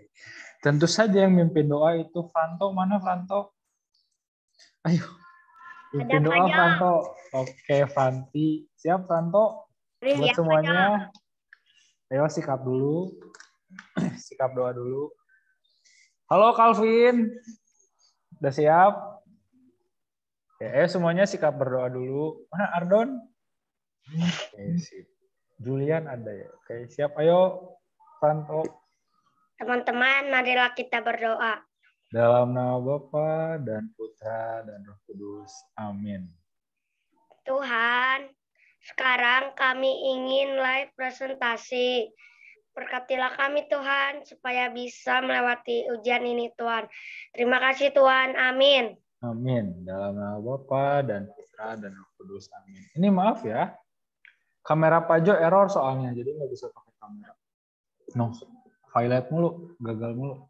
Tentu saja yang mimpin doa itu Franto. Mana Franto? Ayo. Mimpin doa Franto. Oke, Franti. Siap Franto? Buat semuanya. Ayo sikap dulu. Sikap doa dulu. Halo Calvin. Udah siap? Oke, semuanya sikap berdoa dulu. Mana Ardon? Oke, sip. Julian ada ya. Oke, siap. Ayo Franto. Teman-teman, marilah kita berdoa. Dalam nama Bapa dan Putra dan Roh Kudus. Amin. Tuhan, sekarang kami ingin live presentasi. Berkatilah kami Tuhan, supaya bisa melewati ujian ini Tuhan. Terima kasih Tuhan, amin. Amin. Dalam nama Bapa dan Putra dan Roh Kudus. Amin. Ini maaf ya, kamera Pajo error soalnya, jadi nggak bisa pakai kamera. No, highlight mulu, gagal mulu.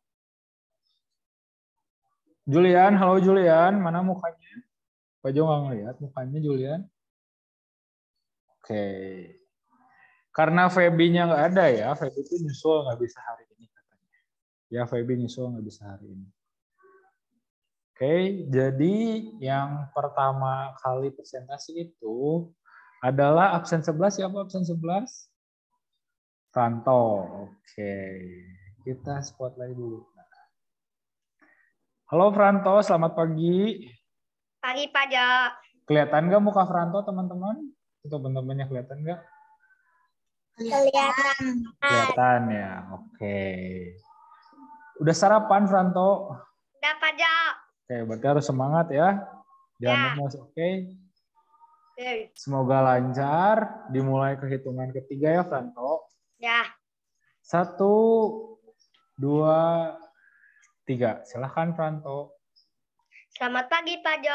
Julian, halo Julian, mana mukanya? Pajo nggak ngeliat mukanya Julian. Oke. Karena Feby-nya nggak ada ya, Feby itu nyusul nggak bisa hari ini katanya. Ya, Feby nyusul nggak bisa hari ini. Oke, jadi yang pertama kali presentasi itu adalah absen 11. Siapa absen 11? Franto. Oke, kita spotlight dulu. Halo Franto, selamat pagi. Pagi Pak Jo. Kelihatan nggak muka Franto teman-teman? Teman-temannya kelihatan nggak? Kelihatan. Kelihatan ya, oke. Udah sarapan Franto? Udah Pak Jo. Oke, berarti harus semangat ya. Jangan lemes, oke? Semoga lancar. Dimulai ke hitungan ketiga ya Franto. Ya. 1, 2, 3. Silahkan Franto. Selamat pagi Pak Jo.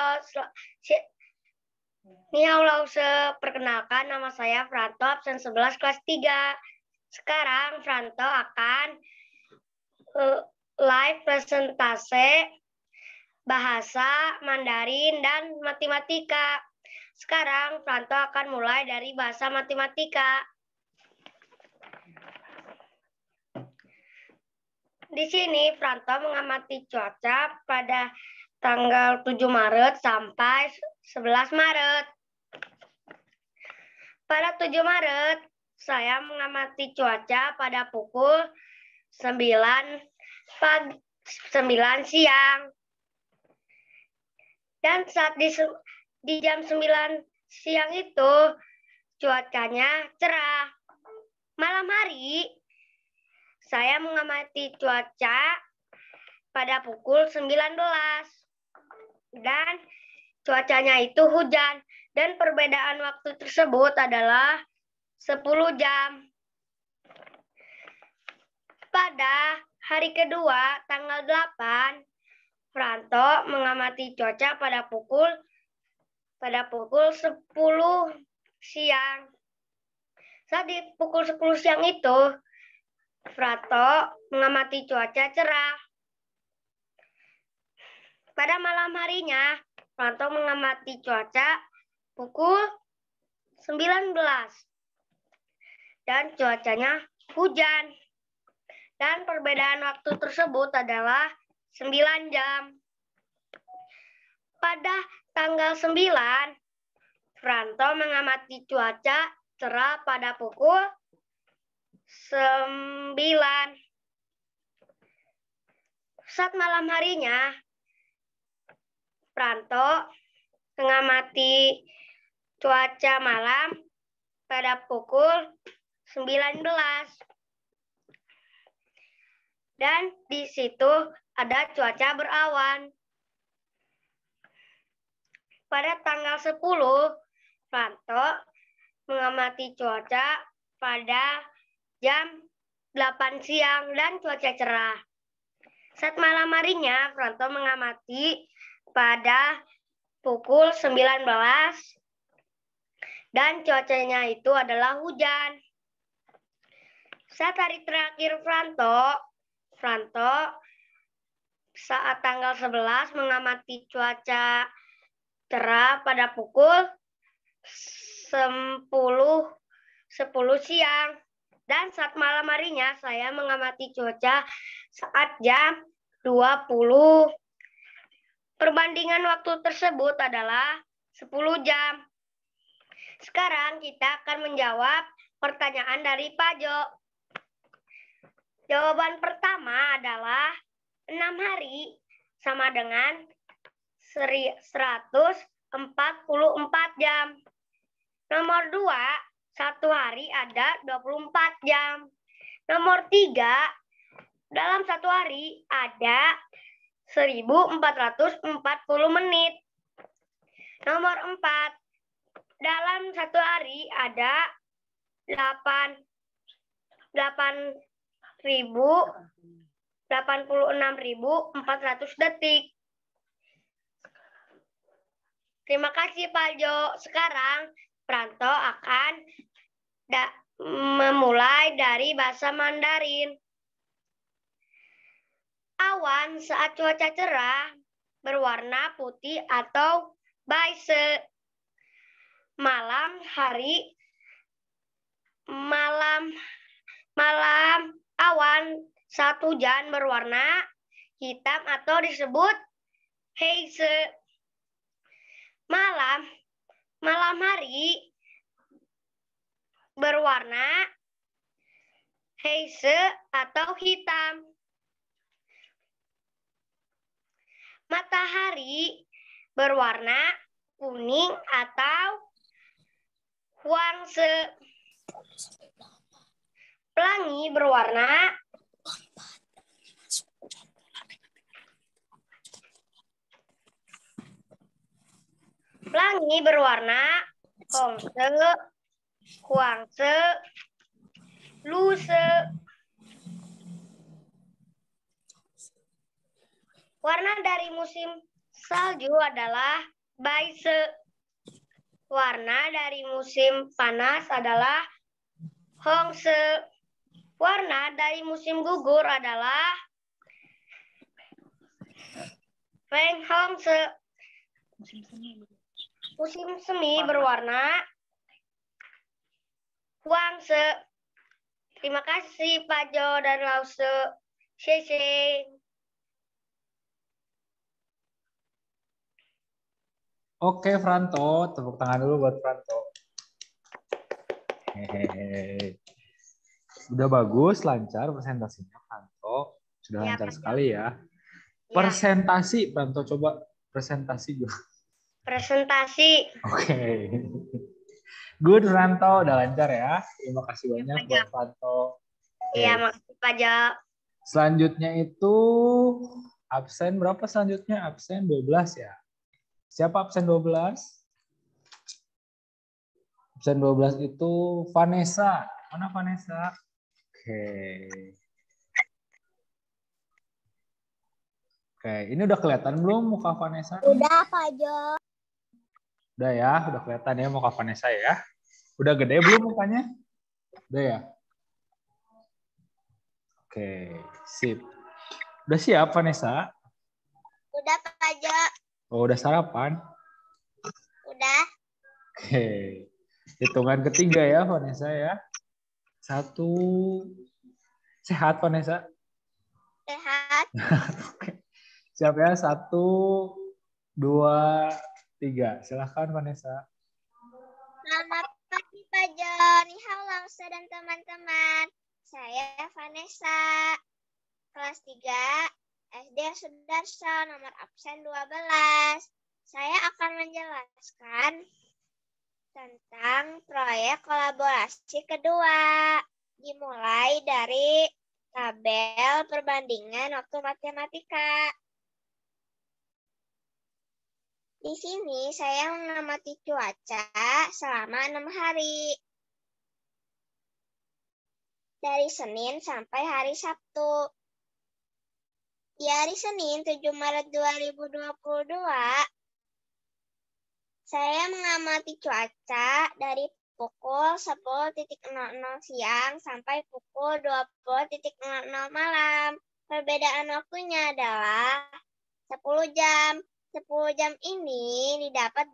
Ni halo, perkenalkan nama saya Franto, absen 11 kelas 3. Sekarang Franto akan live presentasi bahasa Mandarin dan matematika. Sekarang Franto akan mulai dari bahasa matematika. Di sini Franto mengamati cuaca pada tanggal 7 Maret sampai 11 Maret. Pada 7 Maret, saya mengamati cuaca pada pukul 9 siang. Dan saat di jam 9 siang itu, cuacanya cerah. Malam hari, saya mengamati cuaca pada pukul 19. Dan cuacanya itu hujan. Dan perbedaan waktu tersebut adalah 10 jam. Pada hari kedua, tanggal 8, Franto mengamati cuaca pada pukul 10 siang. Saat di pukul 10 siang itu, Franto mengamati cuaca cerah. Pada malam harinya, Franto mengamati cuaca pukul 19. Dan cuacanya hujan. Dan perbedaan waktu tersebut adalah 9 jam. Pada tanggal 9, Franto mengamati cuaca cerah pada pukul 9. Saat malam harinya, Franto mengamati cuaca malam pada pukul 19. Dan di situ ada cuaca berawan. Pada tanggal 10, Franto mengamati cuaca pada jam 8 siang dan cuaca cerah. Saat malam harinya, Franto mengamati pada pukul 19 dan cuacanya itu adalah hujan. Saat hari terakhir Franto saat tanggal 11 mengamati cuaca cerah pada pukul 10 siang. Dan saat malam harinya saya mengamati cuaca saat jam 20. Perbandingan waktu tersebut adalah 10 jam. Sekarang kita akan menjawab pertanyaan dari Pak Jo. Jawaban pertama adalah 6 hari sama dengan 144 jam. Nomor 2, 1 hari ada 24 jam. Nomor 3, dalam 1 hari ada 1440 menit. Nomor 4, dalam 1 hari ada 86.400 detik. Terima kasih Pak Jo. Sekarang Pranto akan memulai dari bahasa Mandarin. Awan saat cuaca cerah berwarna putih atau baise. Malam awan saat hujan berwarna hitam atau disebut heise. Malam hari berwarna heise atau hitam. Matahari berwarna kuning atau huangse. Pelangi berwarna hongse, huangse, luse. Warna dari musim salju adalah baise. Warna dari musim panas adalah hongse. Warna dari musim gugur adalah feng hongse. Musim semi berwarna huangse. Terima kasih Pak Jo dan Lause. Xie. Oke, Franto. Tepuk tangan dulu buat Franto. Hehehe. Udah bagus, lancar presentasinya, Franto. Sudah lancar sekali ya. Presentasi, Franto. Coba presentasi juga. Presentasi. Oke. Good, Franto. Udah lancar ya. Terima kasih banyak buat Franto. Iya, makasih Pak Jo. Selanjutnya itu absen berapa selanjutnya? Absen 12 ya. Siapa absen 12? Absen 12 itu Vanessa. Mana Vanessa? Oke, ini udah kelihatan belum muka Vanessa? Udah, Pak Jo. Udah ya, udah kelihatan ya muka Vanessa ya. Udah gede belum mukanya? Udah ya? Oke, sip. Udah siap Vanessa? Udah, Pak Jo. Oh, udah sarapan? Udah. Oke. Hitungan ketiga ya Vanessa ya. 1. Sehat Vanessa? Sehat. Oke. Siap ya, 1, 2, 3. Silahkan Vanessa. Selamat pagi Pak Jo. Ni hao Lause dan teman-teman. Saya Vanessa. Kelas 3 SD Sudarso, nomor absen 12. Saya akan menjelaskan tentang proyek kolaborasi kedua. Dimulai dari tabel perbandingan waktu matematika. Di sini saya mengamati cuaca selama 6 hari. Dari Senin sampai hari Sabtu. Di hari Senin 7 Maret 2022, saya mengamati cuaca dari pukul 10.00 siang sampai pukul 20.00 malam. Perbedaan waktunya adalah 10 jam. 10 jam ini didapat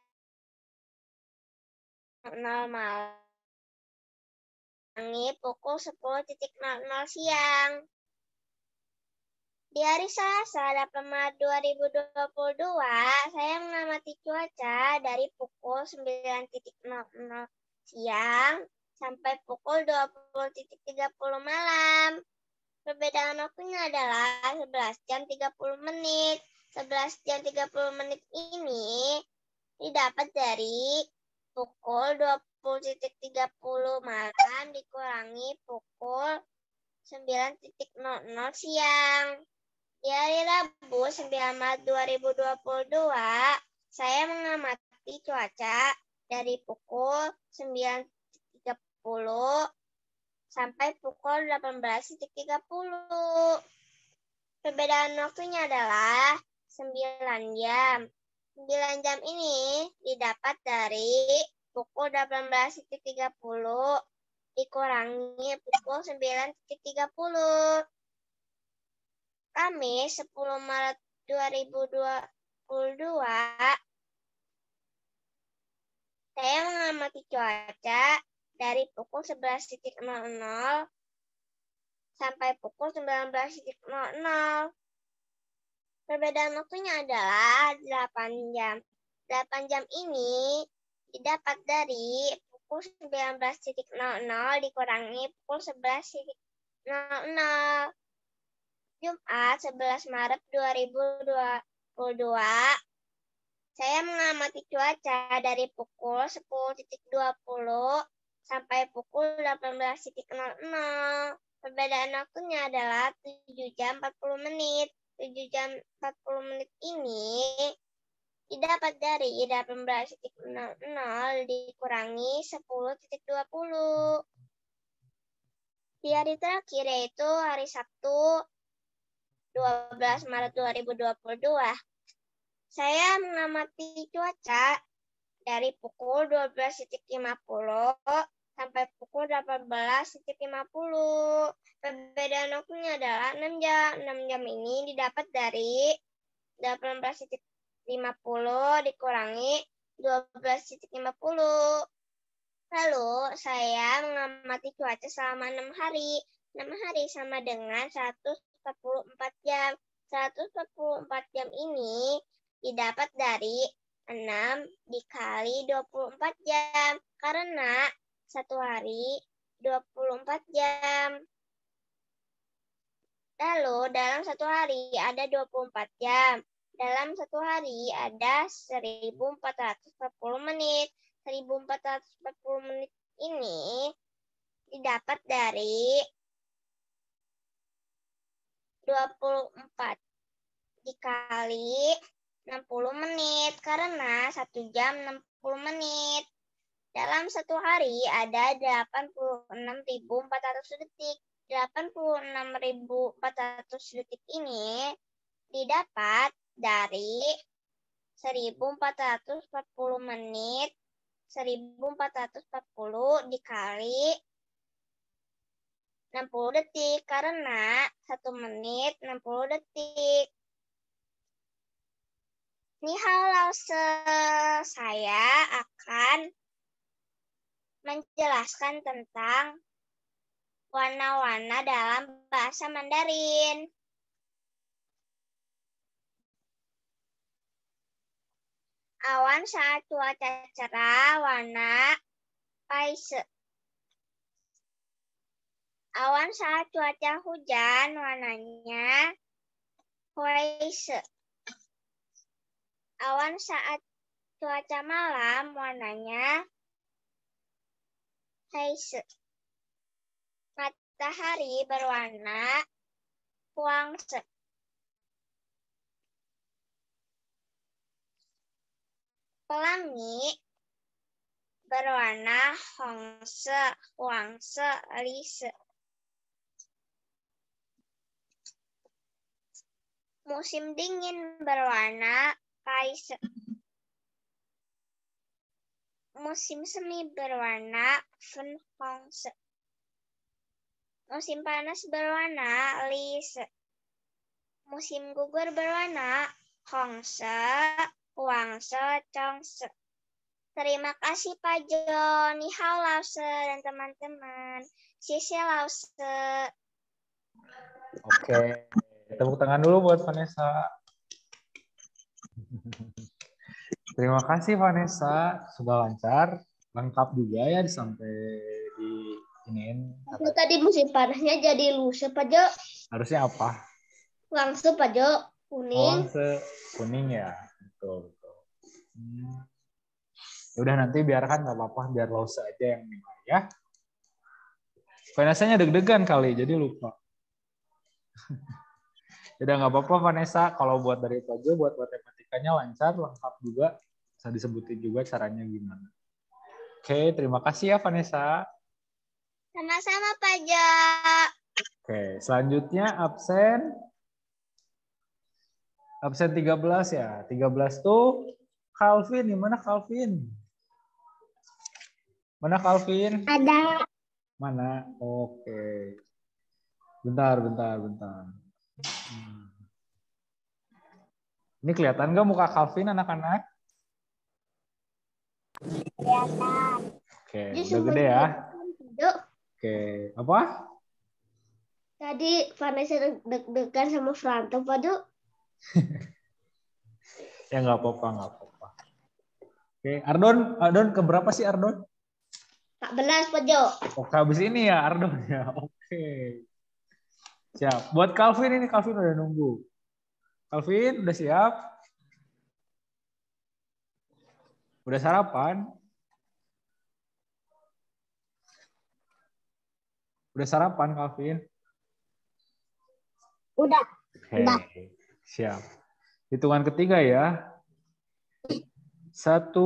dari 0 malam pukul 10.00 siang. Di hari Selasa 8 Maret 2022, saya mengamati cuaca dari pukul 9.00 siang sampai pukul 20.30 malam. Perbedaan waktunya adalah 11 jam 30 menit. 11 jam 30 menit ini didapat dari pukul 20.30 malam dikurangi pukul 9.00 siang. Di hari Rabu 9 Maret 2022, saya mengamati cuaca dari pukul 9.30 sampai pukul 18.30. Perbedaan waktunya adalah 9 jam. 9 jam ini didapat dari pukul 18.30 dikurangi pukul 9.30. Kamis 10 Maret 2022, saya mengamati cuaca dari pukul 11.00 sampai pukul 19.00. Perbedaan waktunya adalah 8 jam. 8 jam ini didapat dari pukul 19.00 dikurangi pukul 11.00. Jumat 11 Maret 2022, saya mengamati cuaca dari pukul 10.20 sampai pukul 18.00. Perbedaan waktunya adalah 7 jam 40 menit. 7 jam 40 menit ini didapat dari 18.00 dikurangi 10.20. Di hari terakhir yaitu hari Sabtu 12 Maret 2022, saya mengamati cuaca dari pukul 12.50 sampai pukul 18.50. Perbedaan waktunya adalah 6 jam. 6 jam ini didapat dari 18.50 dikurangi 12.50. Lalu saya mengamati cuaca selama 6 hari. 6 hari sama dengan 144 jam. 144 jam ini didapat dari 6 dikali 24 jam. Karena satu hari 24 jam. Lalu dalam satu hari ada 24 jam. Dalam satu hari ada 1440 menit. 1440 menit ini didapat dari 24 dikali 60 menit. Karena 1 jam 60 menit. Dalam satu hari ada 86.400 detik. 86.400 detik ini didapat dari 1440 menit. 1440 dikali 60 detik. Karena 1 menit 60 detik. Ni hao lao se, saya akan menjelaskan tentang warna-warna dalam bahasa Mandarin. Awan saat cuaca cerah warna paise. Awan saat cuaca hujan warnanya huaise. Awan saat cuaca malam warnanya heise. Matahari berwarna huangse. Pelangi berwarna hongse, huangse, lise. Musim dingin berwarna kaise. Musim semi berwarna funhongse. Musim panas berwarna lise. Musim gugur berwarna hongse, huangse, chongse. Terima kasih Pak Jo, ni hao lao se dan teman-teman. Xie xie lao se. Oke, tepuk tangan dulu buat Vanessa. Terima kasih Vanessa, sudah lancar, lengkap juga ya sampai di iniin. Tadi musim panasnya jadi lusa Pak Jo. Harusnya apa? Langsung Pak Jo, kuning. Kuning ya, betul. Udah nanti biarkan nggak apa-apa, biar Lause aja yang nilai ya. Vanessa-nya deg-degan kali, jadi lupa. Udah nggak apa-apa Vanessa, kalau buat dari itu aja, buat matematikanya lancar, lengkap juga. Bisa disebutin juga caranya gimana. Oke, terima kasih ya Vanessa. Sama-sama Pak Jo. Oke, selanjutnya absen 13 ya. 13 tuh Calvin, di mana Calvin? Mana Calvin? Ada. Mana? Oke. Bentar. Ini kelihatan nggak muka Calvin anak-anak? Kelihatan. Oke, udah gede ya. Oke, apa? Tadi Vanessa deg-degan sama Franto Pak Jo. Ya nggak apa-apa. Oke, Ardon keberapa sih Ardon? 14 Pak Jo. Oke, habis ini ya Ardon ya. Oke. Siap. Buat Calvin ini, Calvin udah nunggu. Calvin udah siap? Udah sarapan? Udah sarapan Calvin? Udah. Oke. Siap. Hitungan ketiga ya. 1,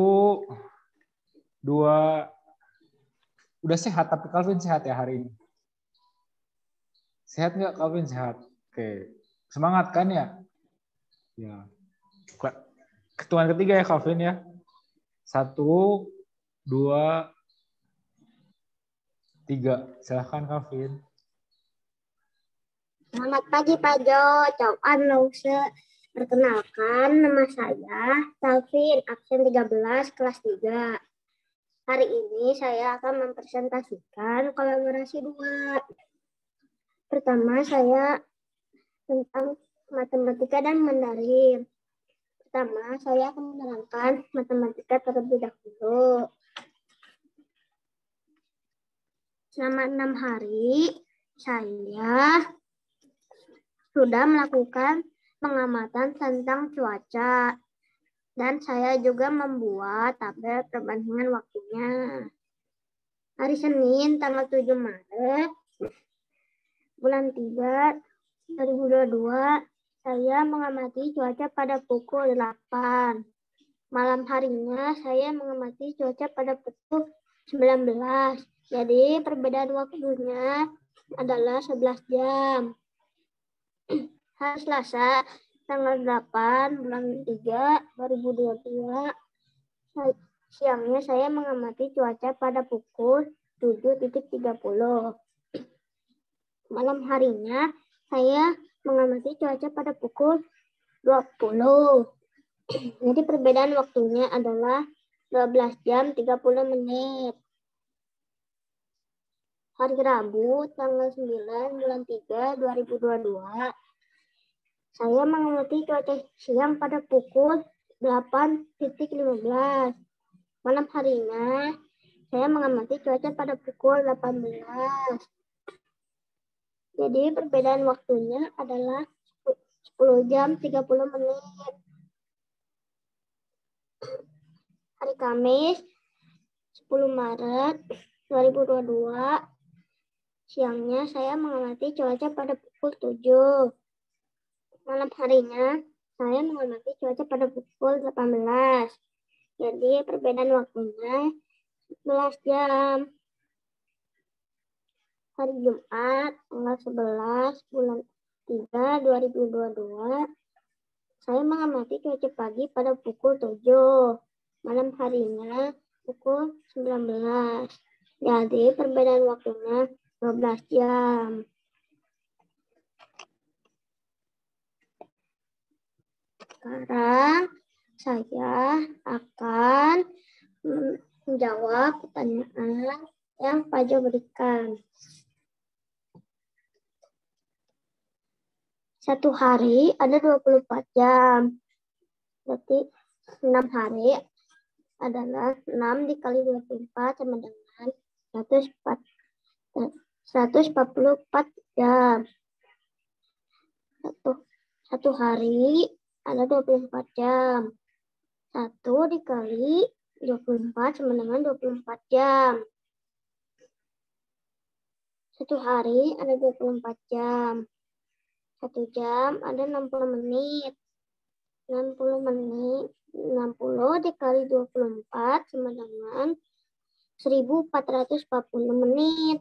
2. Udah sehat, tapi Calvin sehat ya hari ini? Sehat nggak Calvin? Sehat. Oke. Semangat kan ya? Ya. Hitungan ketiga ya Calvin ya. 1, 2, 3. Silahkan Calvin. Selamat pagi Pak Jo. Coba Lause. Perkenalkan, nama saya Calvin, absen 13, kelas 3. Hari ini saya akan mempresentasikan kolaborasi 2. Pertama, saya tentang matematika dan Mandarin. Pertama, saya akan menerangkan matematika terlebih dahulu. Selama 6 hari, saya sudah melakukan pengamatan tentang cuaca. Dan saya juga membuat tabel perbandingan waktunya. Hari Senin, tanggal 7 Maret, bulan 3, 2022, saya mengamati cuaca pada pukul 8. Malam harinya, saya mengamati cuaca pada pukul 19. Jadi, perbedaan waktunya adalah 11 jam. Hari Selasa, tanggal 8 bulan 3 2022 siangnya saya mengamati cuaca pada pukul 7.30. Malam harinya saya mengamati cuaca pada pukul 20. Jadi perbedaan waktunya adalah 12 jam 30 menit. Hari Rabu tanggal 9 bulan 3 2022 saya mengamati cuaca siang pada pukul 8.15. Malam harinya, saya mengamati cuaca pada pukul 18. Jadi, perbedaan waktunya adalah 10 jam 30 menit. Hari Kamis, 10 Maret 2022, siangnya saya mengamati cuaca pada pukul 7. Malam harinya, saya mengamati cuaca pada pukul 18. Jadi, perbedaan waktunya 11 jam. Hari Jumat, tanggal 11 bulan 3 2022, saya mengamati cuaca pagi pada pukul 7. Malam harinya pukul 19. Jadi, perbedaan waktunya 12 jam. Sekarang saya akan menjawab pertanyaan yang Pak Jo berikan. 1 hari ada 24 jam. Berarti 6 hari adalah 6 dikali 24 sama dengan 144 jam. Satu hari ada 24 jam. 1 dikali 24 sama dengan 24 jam. 1 hari ada 24 jam. 1 jam ada 60 menit. 60 menit. 60 dikali 24 sama dengan 1440 menit.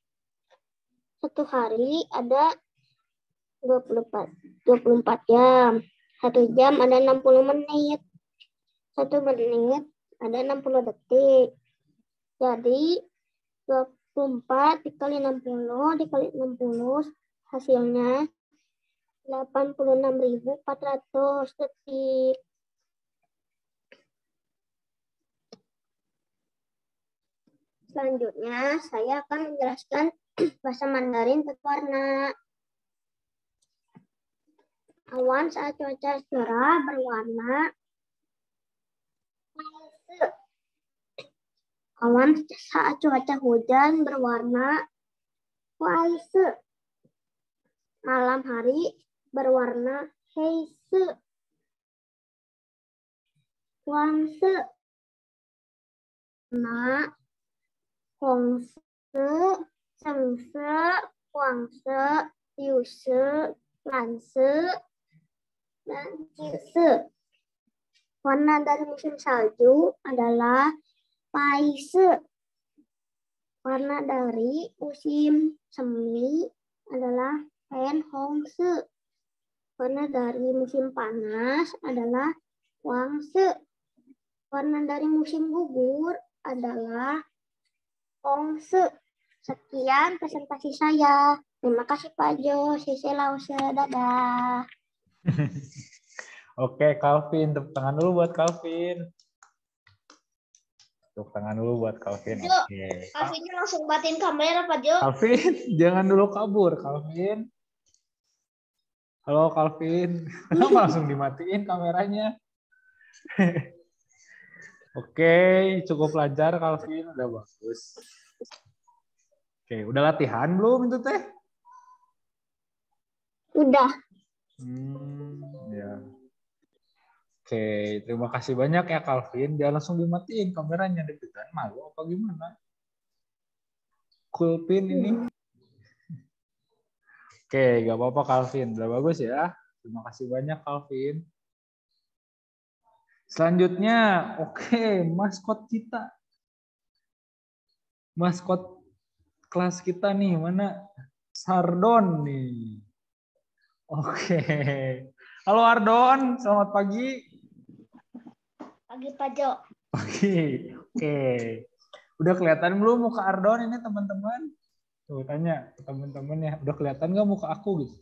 1 hari ada 24 jam. 1 jam ada 60 menit. 1 menit ada 60 detik. Jadi 24 dikali 60 dikali 60 hasilnya 86.400 detik. Selanjutnya saya akan menjelaskan bahasa Mandarin berwarna. Awan saat cuaca cerah berwarna palsu. Awan saat cuaca hujan berwarna palsu. Malam hari berwarna heisu. Wangsu. Warna hongsu, sengsu, wangsu, yusu, lansu, dan jisu. Warna dari musim salju adalah paisu. Warna dari musim semi adalah penhongsu. Warna dari musim panas adalah wangsu. Warna dari musim gugur adalah hongsu. Sekian presentasi saya. Terima kasih Pak Jo. Sisi lause. Dadah. Oke, Calvin. Tepuk tangan dulu buat Calvin. Tepuk tangan dulu buat Calvin. Jo, Oke. Calvinnya langsung batin kamera Pak Jo. Calvin, jangan dulu kabur, Calvin. Halo, Calvin. Kenapa langsung dimatiin kameranya? Oke, cukup lancar, Calvin. Udah bagus. Oke, udah latihan belum itu teh? Udah. Ya. Oke, terima kasih banyak ya Calvin. Dia langsung dimatiin kameranya, deg-degan malu apa gimana? Kulpin ini. Oke, gak apa-apa Calvin. Udah bagus ya. Terima kasih banyak Calvin. Selanjutnya, oke, maskot kita. Maskot kelas kita nih, mana? Sardon nih. Oke. Halo Ardon, selamat pagi. Pagi Pak Jo. Pagi. Oke. Udah kelihatan belum muka Ardon ini teman-teman? Tuh tanya ke teman-teman ya, udah kelihatan nggak muka aku gitu?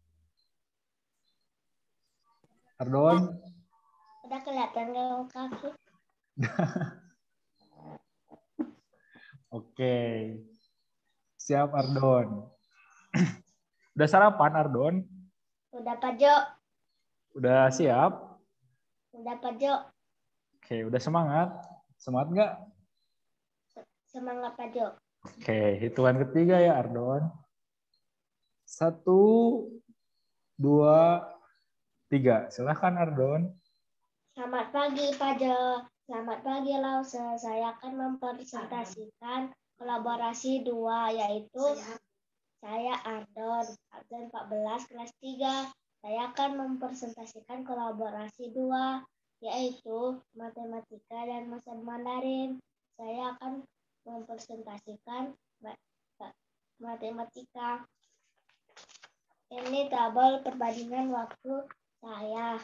Ardon? Udah kelihatan nggak muka aku? Oke. Siap Ardon. Udah sarapan Ardon? Udah Pak Jo. Udah siap? Udah Pak Jo. Oke, udah semangat? Semangat nggak? Semangat Pak Jo. Oke, hitungan ketiga ya Ardon. 1, 2, 3. Silahkan Ardon. Selamat pagi Pak Jo. Selamat pagi Lause. Saya akan mempresentasikan kolaborasi 2 yaitu saya Ardon 14 kelas 3. Saya akan mempresentasikan kolaborasi 2 yaitu matematika dan bahasa Mandarin. Saya akan mempresentasikan matematika. Ini tabel perbandingan waktu saya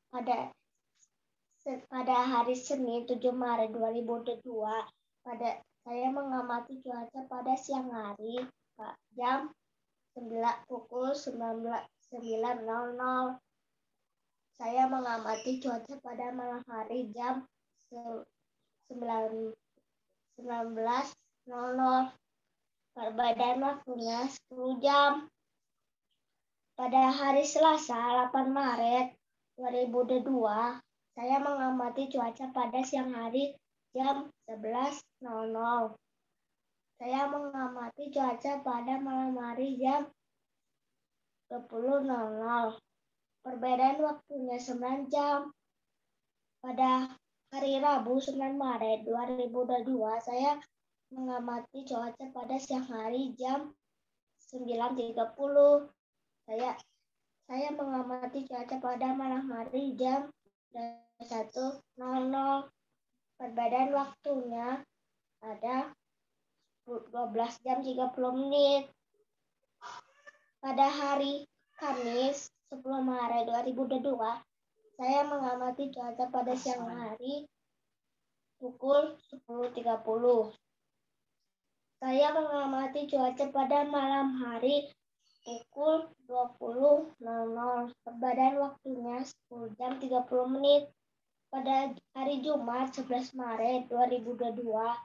pada hari Senin 7 Maret 2022. Saya mengamati cuaca pada siang hari jam pukul 9.00. Saya mengamati cuaca pada malam hari jam 19.00. Perbedaan waktunya 10 jam. Pada hari Selasa 8 Maret 2022, saya mengamati cuaca pada siang hari jam 11.00. Saya mengamati cuaca pada malam hari jam 20.00. Perbedaan waktunya 9 jam. Pada hari Rabu 9 Maret 2022, saya mengamati cuaca pada siang hari jam 9.30. Saya mengamati cuaca pada malam hari jam 1.00. Perbedaan waktunya ada 12 jam 30 menit. Pada hari Kamis 10 Maret 2022, saya mengamati cuaca pada siang hari pukul 10.30. Saya mengamati cuaca pada malam hari pukul 20.00. Perbedaan waktunya 10 jam 30 menit. Pada hari Jumat 11 Maret 2022,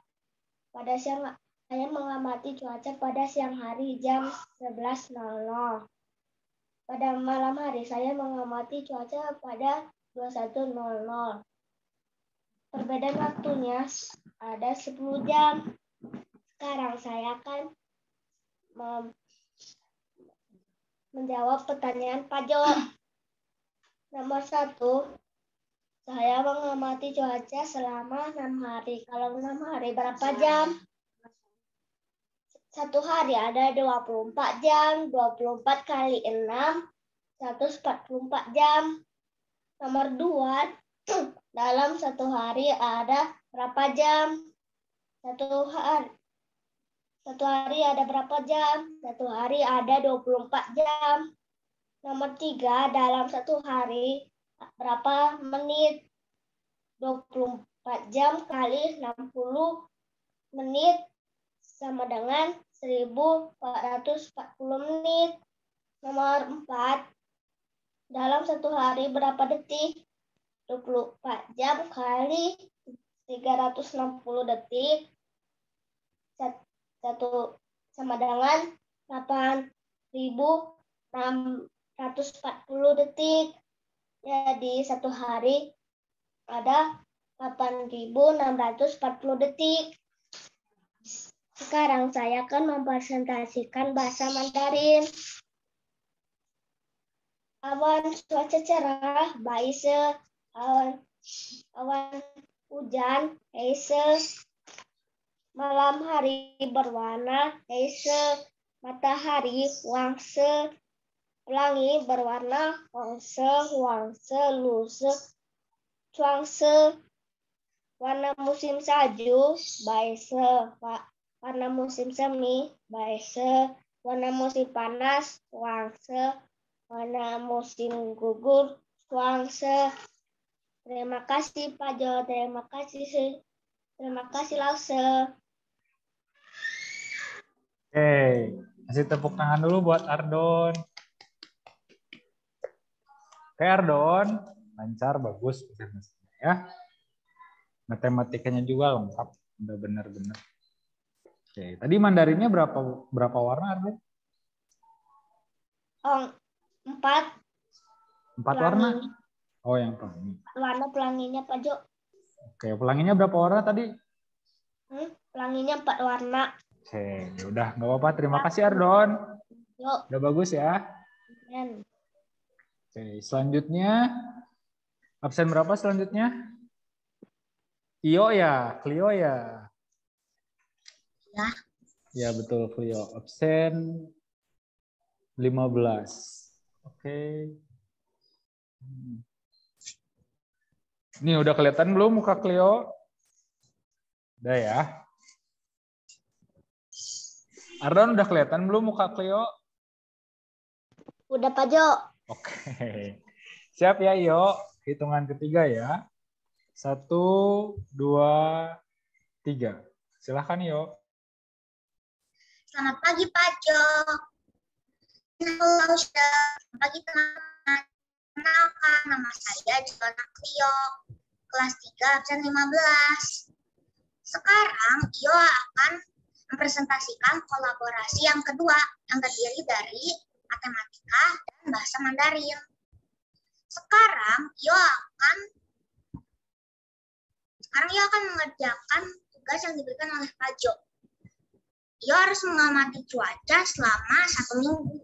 saya mengamati cuaca pada siang hari jam 11.00. Pada malam hari saya mengamati cuaca pada 21.00. Perbedaan waktunya ada 10 jam. Sekarang saya akan menjawab pertanyaan Pak Jo. Nomor 1, saya mengamati cuaca selama 6 hari. Kalau 6 hari berapa jam? Satu hari ada 24 jam, 24 kali 6, 144 jam. Nomor 2, dalam satu hari ada berapa jam? Satu hari ada berapa jam? Satu hari ada 24 jam. Nomor 3, dalam satu hari berapa menit? 24 jam kali 60 menit sama dengan 1440 menit. Nomor 4, dalam satu hari berapa detik? 24 jam kali 360 detik. Satu sama dengan 8.640 detik. Jadi satu hari ada 8.640 detik. Sekarang saya akan mempresentasikan bahasa Mandarin. Awan cuaca cerah, baise. Awan hujan, heise. Malam hari berwarna heise, matahari wangse, pelangi berwarna wangse, luse, cuangse. Warna musim salju baise, warna musim semi baise, warna musim panas wangse, warna musim gugur wangse. Terima kasih Pak Jo, terima kasih Lause. Oke, kasih tepuk tangan dulu buat Ardon. Oke Ardon, lancar, bagus ya. Matematikanya juga lengkap, udah benar-benar. Oke, tadi Mandarinnya berapa warna Ardon? 4. 4 warna? Oh, yang pelangi. Warna pelanginya Pak Jo. Oke, pelanginya berapa warna tadi? Pelanginya 4 warna. Oke, udah nggak apa-apa. Terima kasih Ardon. Yuk. Udah bagus ya. Oke, selanjutnya absen berapa selanjutnya? Iyo ya, Clio ya. Ya. Ya betul Clio. Absen 15. Oke. Ini udah kelihatan belum muka Clio? Udah ya. Ardon udah kelihatan belum muka Clio? Udah Pak Jo. Oke. Siap ya, Iyo. Hitungan ketiga ya. 1, 2, 3. Silahkan, Iyo. Selamat pagi Pak Jo. Halo, selamat pagi teman-teman. Kenalkan, nama saya Jona Clio, kelas 3 absen 15. Sekarang Iyo akan mempresentasikan kolaborasi yang kedua yang terdiri dari matematika dan bahasa Mandarin. Sekarang Yo akan mengerjakan tugas yang diberikan oleh Pak Jo. Yo harus mengamati cuaca selama 1 minggu.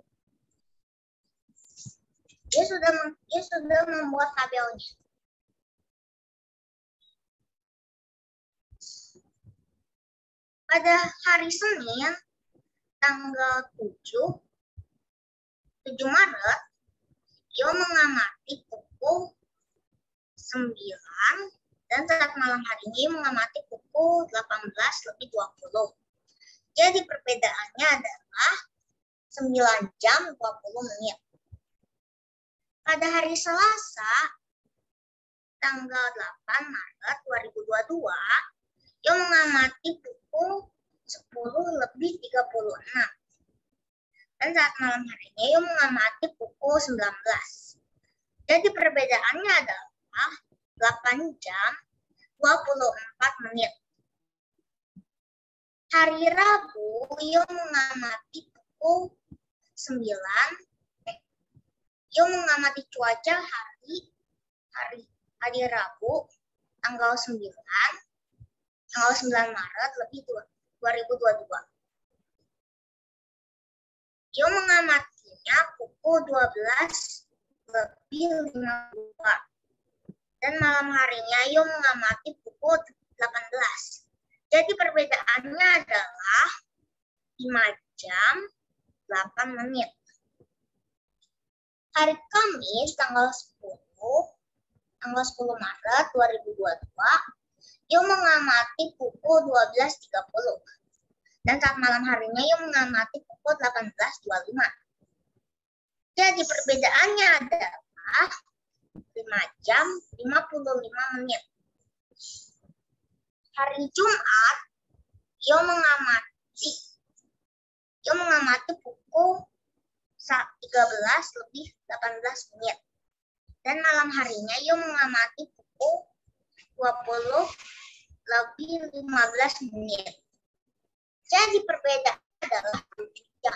Dia sudah membuat tabelnya. Pada hari Senin, tanggal 7 Maret, Yo mengamati pukul 9 dan saat malam harinya Yo mengamati pukul 18:20. Jadi perbedaannya adalah 9 jam 20 menit. Pada hari Selasa, tanggal 8 Maret 2022, Yo mengamati pukul 10:36. Dan saat malam harinya Yo mengamati pukul 19. Jadi perbedaannya adalah 8 jam 24 menit. Hari Rabu Yo mengamati pukul 9. Yo mengamati cuaca hari Rabu tanggal 9 Maret 2022. Yo mengamatinya pukul 12:52. Dan malam harinya Yo mengamati pukul 18. Jadi perbedaannya adalah 5 jam 8 menit. Hari Kamis tanggal 10 Maret 2022, Yo mengamati pukul 12:30. Dan saat malam harinya Yo mengamati pukul 18:25. Jadi perbedaannya adalah 5 jam 55 menit. Hari Jumat, Yo mengamati pukul 13:18 menit. Dan malam harinya Yo mengamati pukul 20:15 menit. Jadi perbedaannya adalah 7 jam.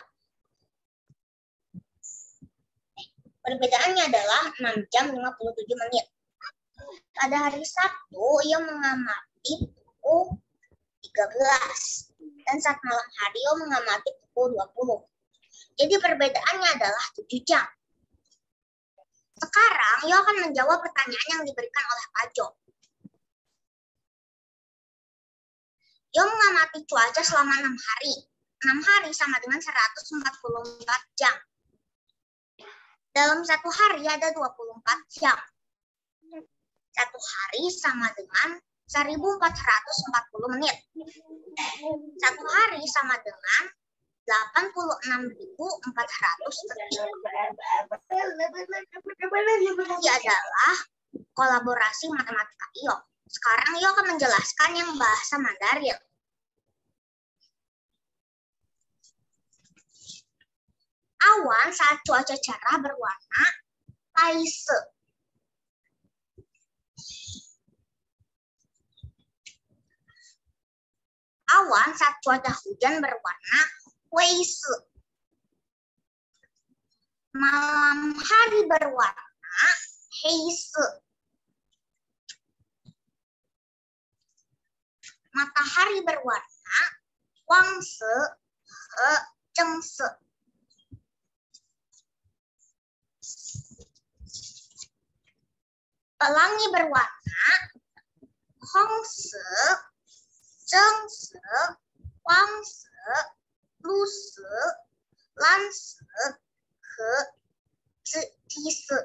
Perbedaannya adalah 6 jam 57 menit. Pada hari Sabtu, Yo mengamati pukul 13. Dan saat malam hari, Yo mengamati pukul 20. Jadi perbedaannya adalah 7 jam. Sekarang, Yo akan menjawab pertanyaan yang diberikan oleh Pak Jo. Yo mengamati cuaca selama 6 hari. 6 hari sama dengan 144 jam. Dalam satu hari ada 24 jam. Satu hari sama dengan 1440 menit. Satu hari sama dengan 86.400 detik. Ini adalah kolaborasi matematika Yo. Sekarang Yo akan menjelaskan yang bahasa Mandarin. Awan saat cuaca cerah berwarna paise. Awan saat cuaca hujan berwarna huise. Malam hari berwarna heise. Matahari berwarna wangse, cengse. Pelangi berwarna hongse, cengse, wangse, luse, lanse, tise.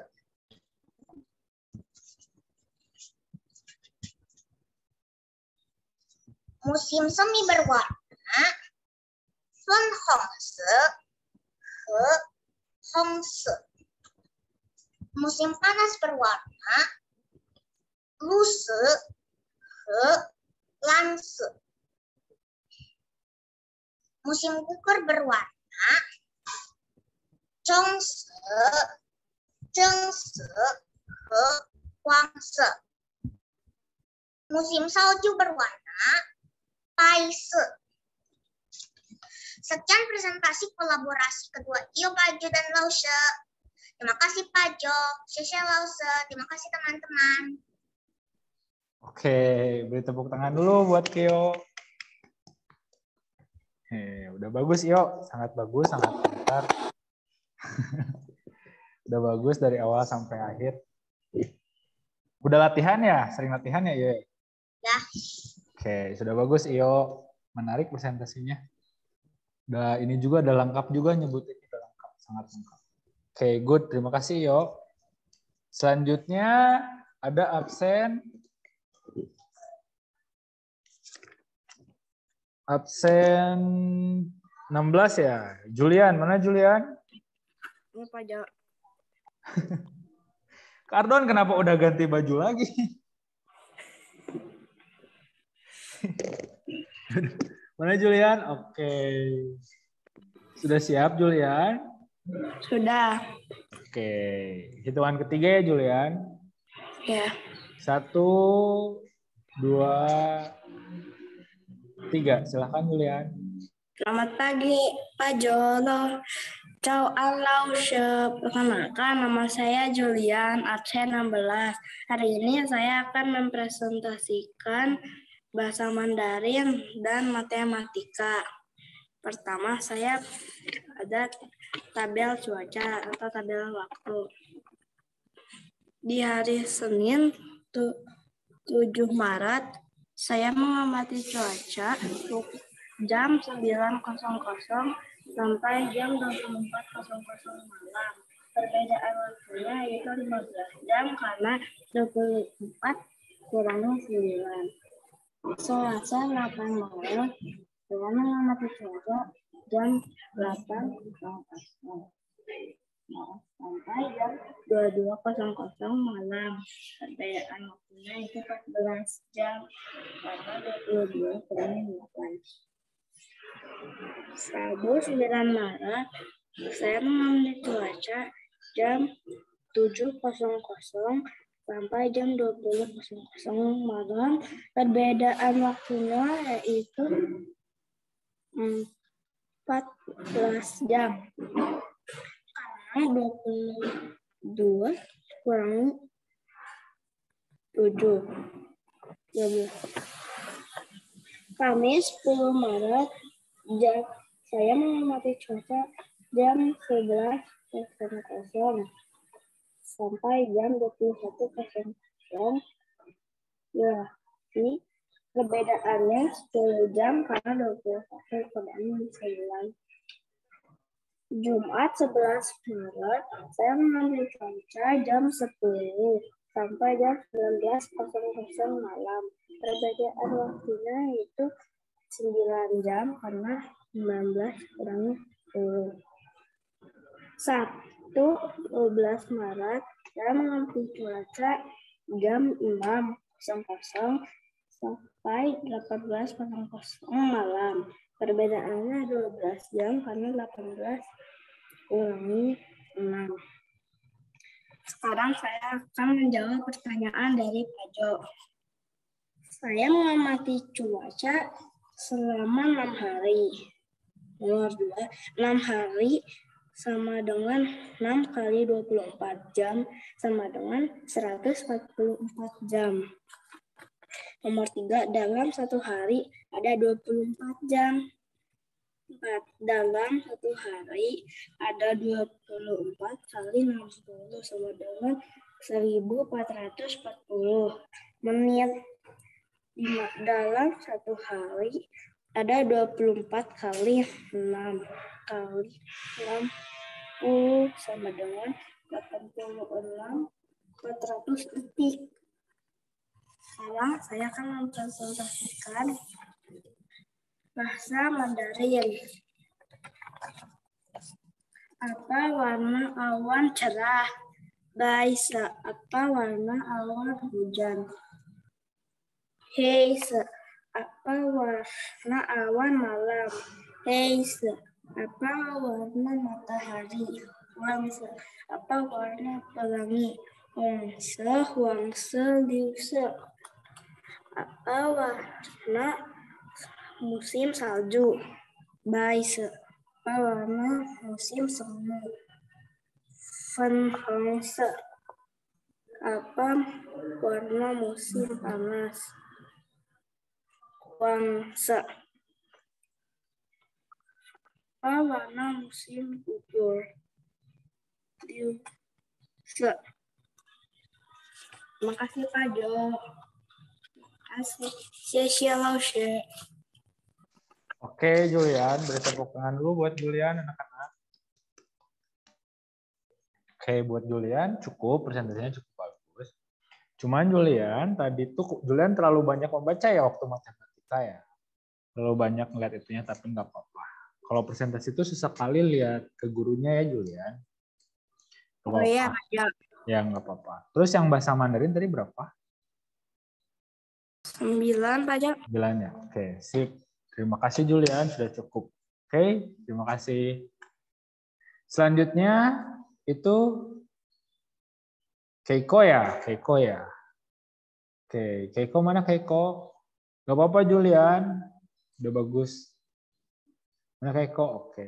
Musim semi berwarna sun hongse, he hongse. Musim panas berwarna luse, he lanse. Musim gugur berwarna chongse, cengse, he wangse. Musim salju berwarna paise. Sekian presentasi kolaborasi kedua Iyo, Pak Jo, dan Laushe. Terima kasih Pak Jo. Terima kasih teman-teman. Oke, beri tepuk tangan dulu buat Kyo. Udah bagus, Yo. Sangat bagus, sangat pintar. Udah bagus dari awal sampai akhir. Udah latihan ya? Sering latihan ya, Yo? Ya. Oke, sudah bagus, Iyo. Menarik presentasinya. Udah ini juga udah lengkap juga nyebutnya, udah lengkap, sangat lengkap. Oke, good. Terima kasih, Yo. Selanjutnya ada absen. Absen 16 ya. Julian, mana Julian? Ini Pak Jo. Kardon kenapa udah ganti baju lagi? Mana Julian? Oke. Sudah siap Julian? Sudah. Oke. Hitungan ketiga ya Julian? Ya. 1, 2, 3. Silahkan Julian. Selamat pagi Pak Jolo. Ciao Allah, perkenalkan nama saya Julian, absen 16. Hari ini saya akan mempresentasikan bahasa Mandarin dan matematika. Pertama, saya ada tabel cuaca atau tabel waktu. Di hari Senin 7 Maret, saya mengamati cuaca jam 9.00 sampai jam 24.00 malam. Perbedaan waktunya yaitu 15 jam karena 24 kurangi 9. Selasa 8 Maret, saya mengamati cuaca jam 8.00 sampai jam 22.00 malam. Perbedaan waktunya itu 14 jam karena 22 kurangi 8. Rabu 9 Maret, saya mengamati cuaca jam 7.00 sampai jam 20.00 malam. Perbedaan waktunya yaitu 14 jam. Karena 22 kurangi 7. Kamis 10 Maret, saya mengamati cuaca jam 11.00 sampai jam 21.00. Ya, perbedaannya 10 jam karena 21 kurangi 9. Jumat 11 Maret, saya mengambil cuaca jam 10 sampai jam 19.00 malam. Perbedaan waktunya itu 9 jam karena 19 kurangi 10. Sabtu 12 Maret, saya mengambil cuaca jam 6.00 sampai 18.00 malam. Perbedaannya 12 jam karena 18 kurangi 6. Sekarang saya akan menjawab pertanyaan dari Pak Jo. Saya mengamati cuaca selama 6 hari. Nomor 2, 6 hari sama dengan 6 kali 24 jam sama dengan 144 jam. Nomor 3, dalam satu hari ada 24 jam. 4, dalam satu hari ada 24 kali 60 sama dengan 1440 menit. 5, dalam satu hari ada 24 kali 6 kali 60 sama dengan 86.400 detik. Sekarang saya akan mempresentasikan bahasa Mandarin. Apa warna awan cerah? Baisa. Apa warna awan hujan? Heisa. Apa warna awan malam? Heisa. Apa warna matahari? Wangsa. Apa warna pelangi? Wangsa, wangsa, liusa. Apa warna musim salju? Baisa. Apa warna musim semu? Hangse. Apa warna musim panas? Wangse. Apa warna musim gugur? Liuse. Terima kasih Pak Jo. Terima kasih. Xie Laushe. Oke, Julian, beri tepuk tangan dulu buat Julian, anak-anak. Oke, buat Julian cukup, presentasinya cukup bagus. Cuman Julian, tadi tuh Julian terlalu banyak membaca ya waktu matematika ya. Terlalu banyak ngeliat itunya, tapi nggak apa-apa. Kalau presentasi itu sesekali lihat ke gurunya ya, Julian. Oh iya, Pak Jo. Ya, nggak apa-apa. Terus yang bahasa Mandarin tadi berapa? 9, Pak Jo. 9 ya? Oke, sip. Terima kasih Julian, sudah cukup. Oke, terima kasih. Selanjutnya itu Keiko ya, Keiko ya. Oke, Keiko mana Keiko? Gak apa-apa Julian, udah bagus. Mana Keiko? Oke.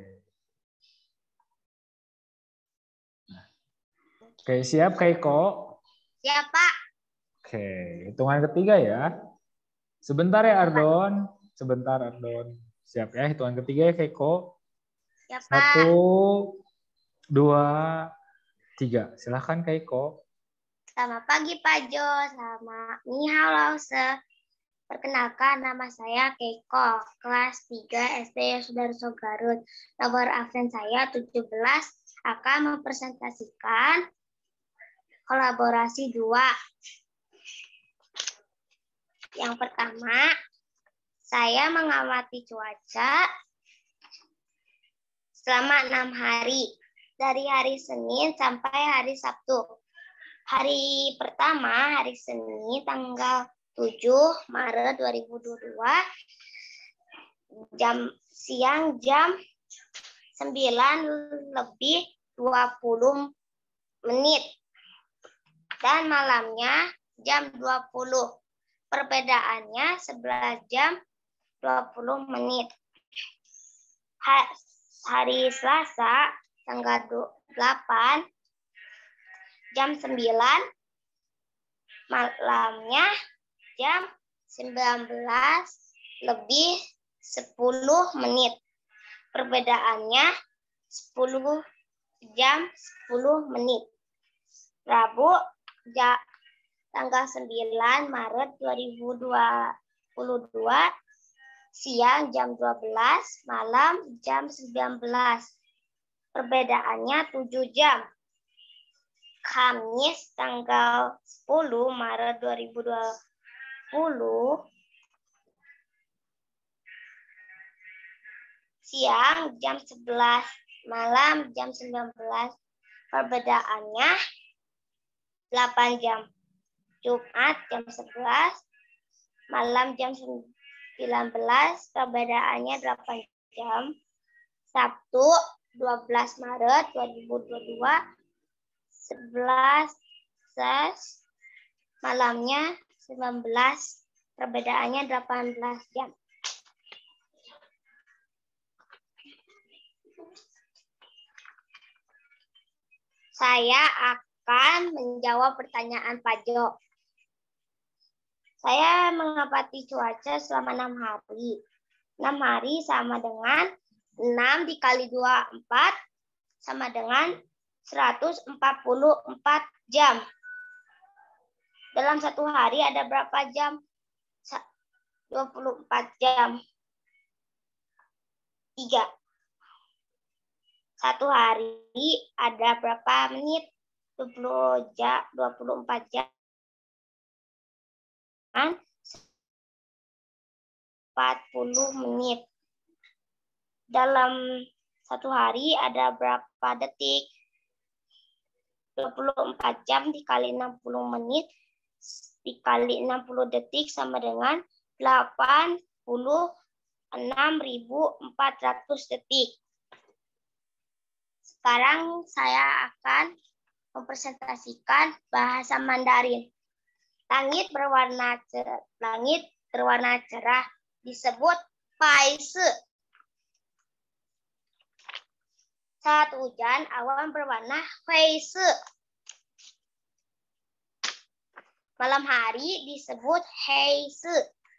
Oke, siap Keiko? Siap, Pak. Oke, hitungan ketiga ya. Sebentar ya Ardon, sebentar Ardon. Siap ya, hitungan ketiga ya Keiko. Siap, Pak. 1, 2, 3. Silahkan Keiko. Selamat pagi, Pak Jo. Selamat Ni hao Lause. Perkenalkan, nama saya Keiko, kelas 3 SD Sudarso Garut. Nomor absen saya 17 akan mempresentasikan kolaborasi 2. Yang pertama, saya mengamati cuaca selama 6 hari, dari hari Senin sampai hari Sabtu. Hari pertama, hari Senin, tanggal 7 Maret 2022, siang jam 9:20 dan malamnya jam 20. Perbedaannya 11 jam 20 menit. Hari Selasa tanggal 8 jam 9, malamnya jam 19:10. Perbedaannya 10 jam 10 menit. Rabu tanggal 9 Maret 2022, siang jam 12, malam jam 19. Perbedaannya 7 jam. Kamis tanggal 10 Maret 2020, siang jam 11, malam jam 19. Perbedaannya 8 jam. Jumat jam 11, malam jam 19. Perbedaannya 8 jam. Sabtu 12 Maret 2022, 11, malamnya 19, perbedaannya 18 jam. Saya akan menjawab pertanyaan Pak Jo. Saya mengamati cuaca selama 6 hari. 6 hari sama dengan 6 dikali 24 sama dengan 144 jam. Dalam satu hari ada berapa jam? 24 jam. 3. Satu hari ada berapa menit? 24 jam. 40 menit. Dalam satu hari ada berapa detik? 24 jam dikali 60 menit dikali 60 detik sama dengan 86.400 detik. Sekarang saya akan mempresentasikan bahasa Mandarin. Langit berwarna cerah disebut pai se. Saat hujan, awan berwarna huishi. Malam hari disebut heishi.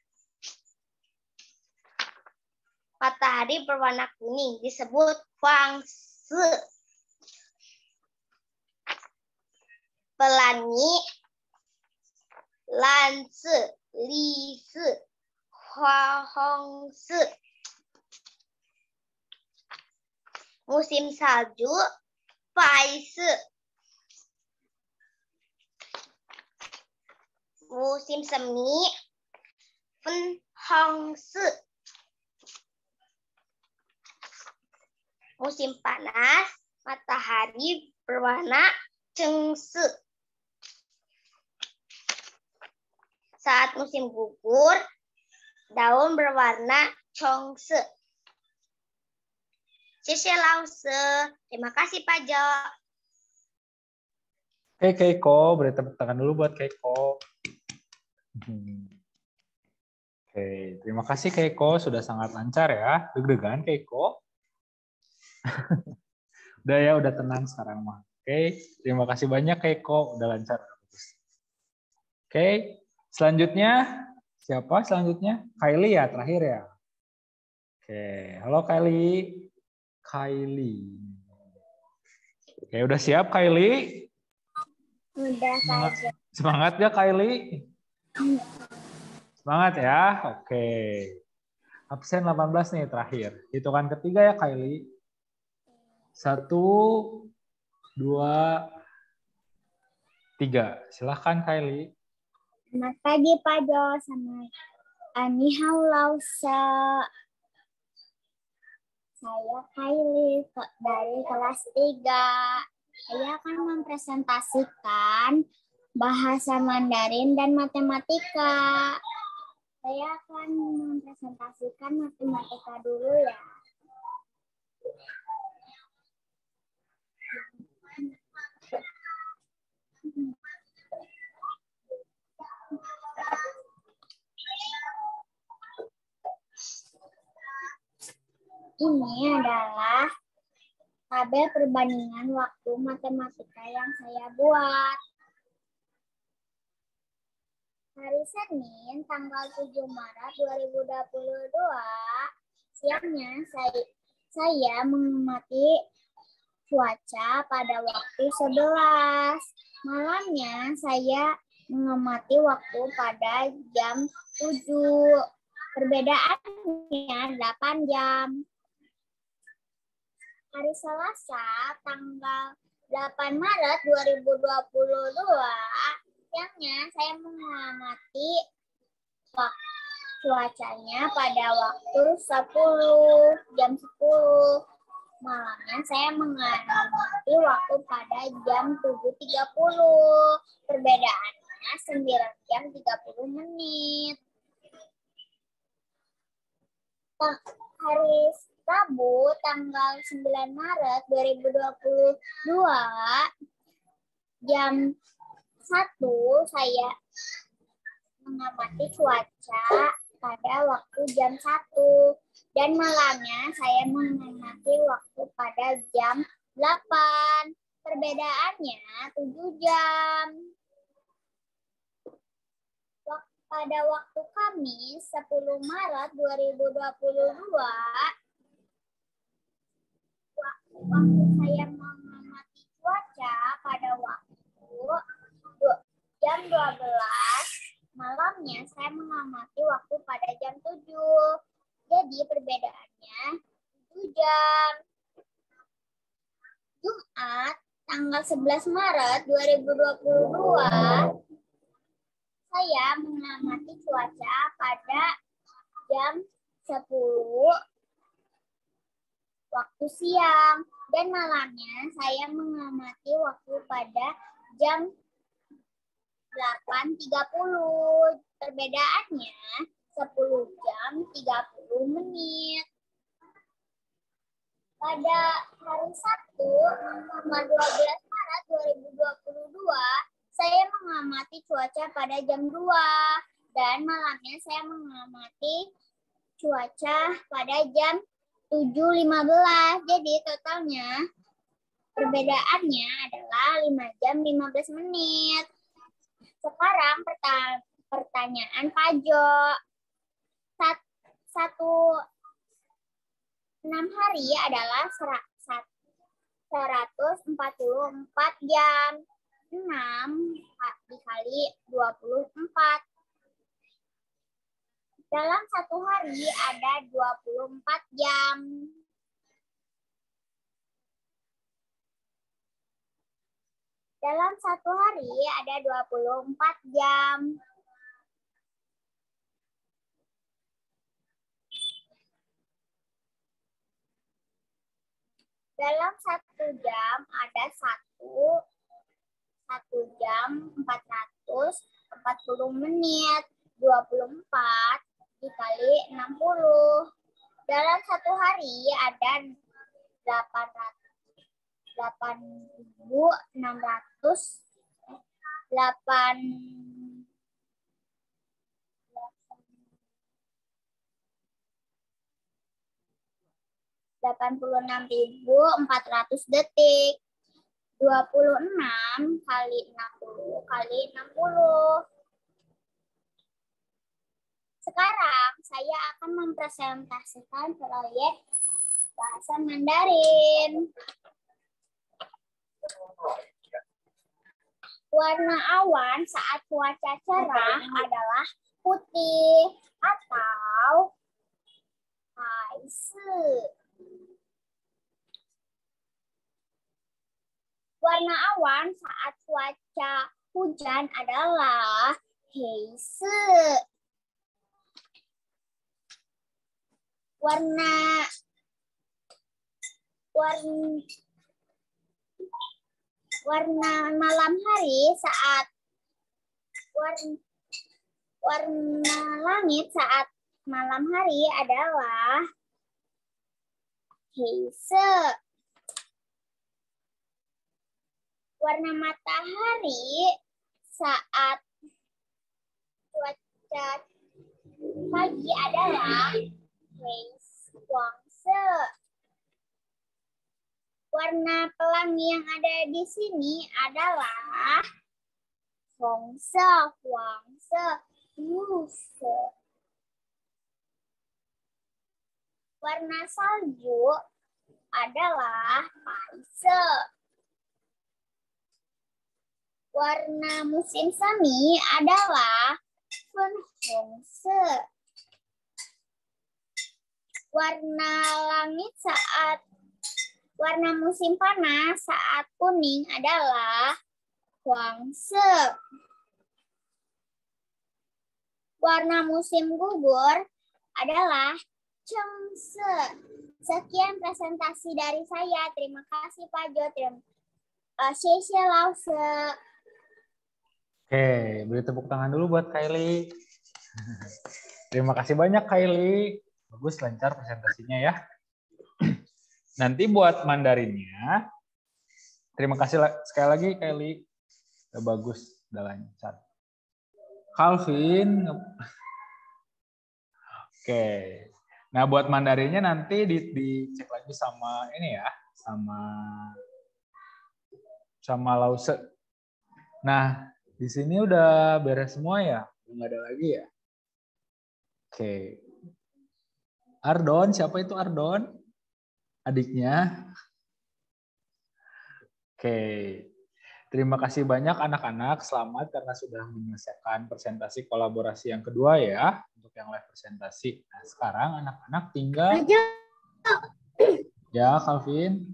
Matahari berwarna kuning disebut huangshi. Pelangi lanshi, lishi, huangshi. Musim salju faishi. Musim semi fenhongshi. Musim panas matahari berwarna chengshi. Saat musim gugur daun berwarna chongshi. Terima kasih Pak Jo. Oke Keiko, beri tepuk tangan dulu buat Keiko. Oke, terima kasih Keiko, sudah sangat lancar ya. Deg-degan Keiko. Udah ya, udah tenang sekarang mah. Oke, terima kasih banyak Keiko, udah lancar. Oke, selanjutnya siapa selanjutnya? Kylie ya, terakhir ya. Oke, halo Kylie. Kylie. Oke, udah siap Kylie? Udah saja. Semangat ya Kylie? Semangat ya. Oke. Absen 18 nih terakhir. Hitungan ketiga ya Kylie. 1, 2, 3. Silahkan Kylie. Selamat pagi Pak Jo sama Ani Halo. Saya Kylie dari kelas 3. Saya akan mempresentasikan bahasa Mandarin dan matematika. Saya akan mempresentasikan matematika dulu ya. Ini adalah tabel perbandingan waktu matematika yang saya buat. Hari Senin, tanggal 7 Maret 2022, siangnya saya mengamati cuaca pada waktu 11. Malamnya saya mengamati waktu pada jam 7. Perbedaannya 8 jam. Hari Selasa, tanggal 8 Maret 2022, siangnya saya mengamati cuacanya pada waktu 10, jam 10. Malamnya saya mengamati waktu pada jam 7.30. Perbedaannya 9 jam 30 menit. Hari Rabu, tanggal 9 Maret 2022, jam 1 saya mengamati cuaca pada waktu jam 1. Dan malamnya saya mengamati waktu pada jam 8. Perbedaannya 7 jam. Pada waktu Kamis 10 Maret 2022, waktu saya mengamati cuaca pada waktu jam 12, malamnya saya mengamati waktu pada jam 7. Jadi perbedaannya 7 jam. Jumat tanggal 11 Maret 2022, saya mengamati cuaca pada jam 10 waktu siang. Dan malamnya saya mengamati waktu pada jam 8.30. Perbedaannya 10 jam 30 menit. Pada hari Sabtu, tanggal 12 Maret 2022, saya mengamati cuaca pada jam 2. Dan malamnya saya mengamati cuaca pada jam 7. 7.15. Jadi totalnya perbedaannya adalah 5 jam 15 menit. Sekarang pertanyaan Pajo. 6 hari adalah 144 jam. 6 dikali 24. Dalam satu hari ada 24 jam. Dalam satu hari ada 24 jam. Dalam 1 jam ada 1 jam 440 menit. 24 dikali 60. Dalam satu hari ada 86.400 detik. 26 kali 60 kali 60. Sekarang saya akan mempresentasikan proyek bahasa Mandarin. Warna awan saat cuaca cerah adalah putih atau haishi. Warna awan saat cuaca hujan adalah heishi. Warna malam hari saat warna langit saat malam hari adalah heishi. Warna matahari saat cuaca pagi adalah Huangse. Warna pelangi yang ada di sini adalah Hongse, Huangse, Yuse. Warna salju adalah Paise. Warna musim semi adalah Funhongse. Warna musim panas saat kuning adalah Huangse. Warna musim gugur adalah Chengse. Sekian presentasi dari saya. Terima kasih Pak Jo. Xie Lause. Oke, beri tepuk tangan dulu buat Kylie. Terima kasih banyak Kylie. Bagus, lancar presentasinya ya. Nanti buat Mandarinnya, terima kasih sekali lagi Kylie. Udah bagus, udah lancar. Calvin. Oke. Nah, buat Mandarinnya nanti dicek lagi sama ini ya, sama Lause. Nah, di sini udah beres semua ya? Nggak ada lagi ya? Oke. Ardon, siapa itu Ardon? Adiknya. Oke. Terima kasih banyak anak-anak. Selamat karena sudah menyelesaikan presentasi kolaborasi yang kedua ya. Untuk yang live presentasi. Nah, sekarang anak-anak tinggal... Ya, Calvin.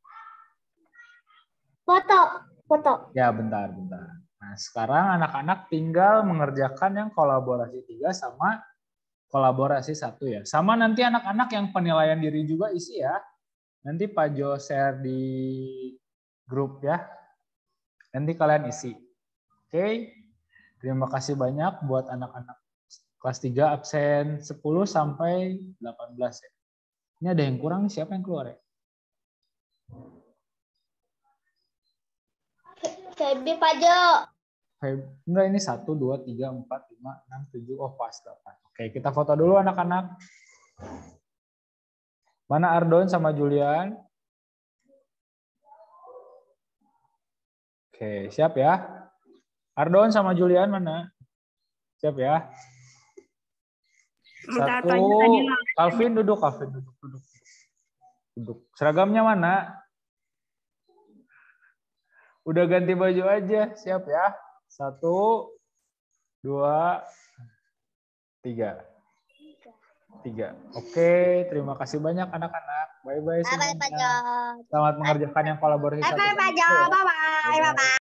Foto. Ya, bentar. Nah, sekarang anak-anak tinggal mengerjakan yang kolaborasi 3 sama kolaborasi 1 ya. Sama nanti anak-anak yang penilaian diri juga isi ya. Nanti Pak Jo share di grup ya. Nanti kalian isi. Oke. Terima kasih banyak buat anak-anak kelas 3 absen 10 sampai 18 ya. Ini ada yang kurang nih, siapa yang keluar ya? Febi Pak Jo. Enggak, ini 1, 2, 3, 4, 5, 6, 7, oh pas 8. Oke, kita foto dulu anak-anak. Mana Ardon sama Julian? Oke, siap ya. Ardon sama Julian mana? Siap ya. Satu. Calvin duduk, duduk. Seragamnya mana? Udah ganti baju aja, siap ya. 1, 2, 3. 3. Oke, terima kasih banyak anak-anak. Bye-bye semuanya. Selamat mengerjakan yang kolaborasi satu. Bye-bye, Pak Jo. Bye-bye.